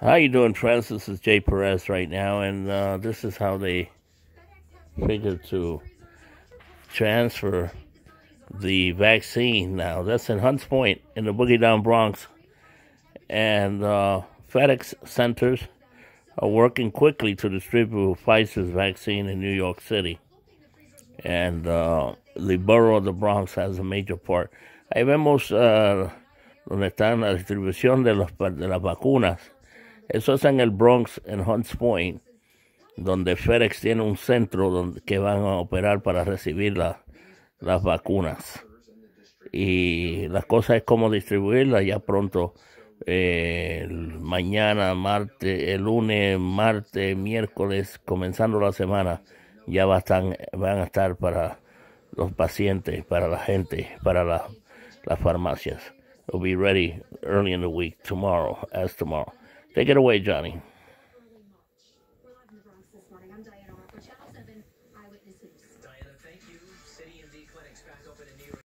How you doing, friends? This is Jay Perez right now, and this is how they figured to transfer the vaccine now. That's in Hunts Point in the Boogie Down Bronx, and Fedex centers are working quickly to distribute Pfizer's vaccine in New York City, and the borough of the Bronx has a major part. Ahí vemos donde está la distribución de las vacunas. Eso es en el Bronx, en Hunts Point, donde Fedex tiene un centro que van a operar para recibir las vacunas. Y la cosa es cómo distribuirlas ya pronto. Mañana, martes, el lunes, martes, miércoles, comenzando la semana, ya van a estar para los pacientes, para la gente, para las farmacias. It'll be ready early in the week, tomorrow. Take it away, Johnny.